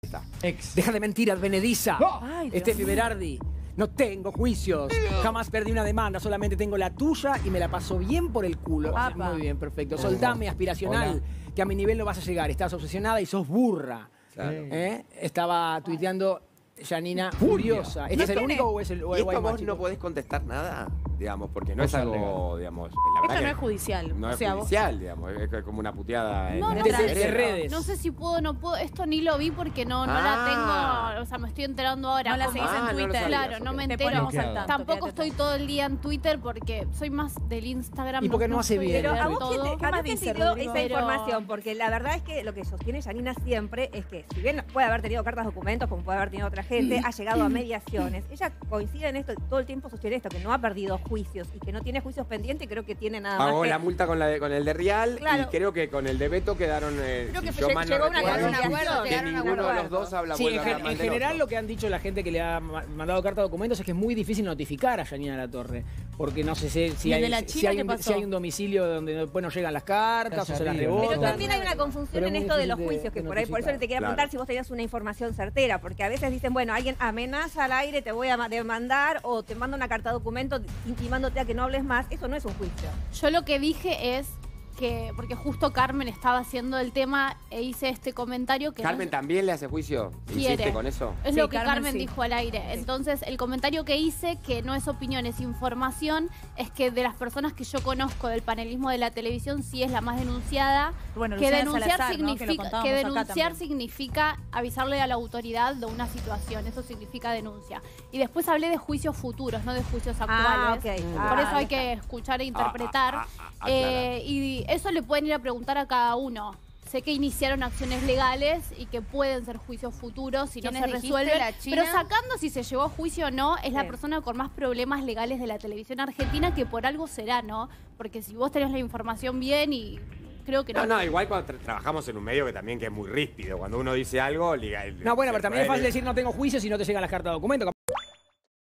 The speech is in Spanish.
Deja de mentir, advenediza. Ay, Steffi Berardi. No tengo juicios. Jamás perdí una demanda. Solamente tengo la tuya y me la paso bien por el culo. Apa. Muy bien, perfecto. Soltame, aspiracional, que a mi nivel no vas a llegar. Estás obsesionada y sos burra. Claro. Estaba tuiteando Janina furiosa. ¿Este es el único o es el ¿Y o esto hay más, vos no chicos? podés contestar nada? Digamos, porque no es algo, digamos, la verdad Esto no que es judicial. no o es sea, judicial, digamos, es como una puteada No, en no De sé. redes. No sé si puedo o no puedo. Esto ni lo vi porque no la tengo. O sea, me estoy enterando ahora. No la Como- seguís en no lo Twitter. sabía, Claro, no ok. me Te entero. ponemos al tanto, Tampoco quédate estoy todo el día en Twitter porque soy más del Instagram. ¿Y por qué no hace soy bien? de Pero ver a vos todo. quién te, ¿Qué a más vos quién dice, te dio Rodrigo? esa Pero- información, porque la verdad es que lo que sostiene Janina siempre es que, si bien puede haber tenido cartas documentos, como puede haber tenido otra gente, ha llegado a mediaciones. Ella coincide en esto, todo el tiempo sostiene esto, que no ha perdido juicios y que no tiene juicios pendientes, y creo que tiene nada Pagó más que... la multa con el de Real Claro. y creo que con el de Beto quedaron. Creo que si yo mal no llegó a una recuerdo, acuerdo, que llegaron a un ninguno de los acuerdo. dos habla Sí, bueno en, nada más en del general otro. lo que han dicho la gente que le ha mandado carta de documentos es que es muy difícil notificar a Janina Latorre, porque no sé si ¿Y el hay, de la si China hay qué un, pasó? si hay un domicilio donde después no llegan las cartas o se las rebotan. Pero también hay una confusión Pero es en muy esto de los difícil juicios, que de por ahí, por eso te notificar. quería preguntar si vos tenías una información certera, porque a veces dicen, bueno, alguien amenaza al aire, te voy a demandar, o te manda una carta de documento intimándote a que no hables más. Eso no es un juicio. Yo lo que dije es que, porque justo Carmen estaba haciendo el tema e hice este comentario que Carmen también le hace juicio. Quiere. ¿Insiste con eso? es Sí, lo que Carmen Carmen sí. dijo al aire. Entonces, el comentario que hice, que no es opinión, es información, es que de las personas que yo conozco del panelismo de la televisión, sí es la más denunciada. Bueno, Que Luciana denunciar, Salazar, ¿no? Que lo significa, contábamos que acá denunciar también. significa avisarle a la autoridad de una situación. Eso significa denuncia. Y después hablé de juicios futuros, no de juicios actuales. Por eso hay que escuchar e interpretar. aclara. Y eso le pueden ir a preguntar a cada uno. Sé que iniciaron acciones legales y que pueden ser juicios futuros si no se ¿Quiénes dijiste? resuelven. ¿La China? Pero sacando si se llevó a juicio o no, es la Sí. persona con más problemas legales de la televisión argentina, que por algo será, ¿no? Porque si vos tenés la información bien y creo que no. No, igual cuando trabajamos en un medio que también que es muy ríspido. Cuando uno dice algo, No, bueno, pero también es fácil decir no tengo juicios si no te llegan las cartas de documentos.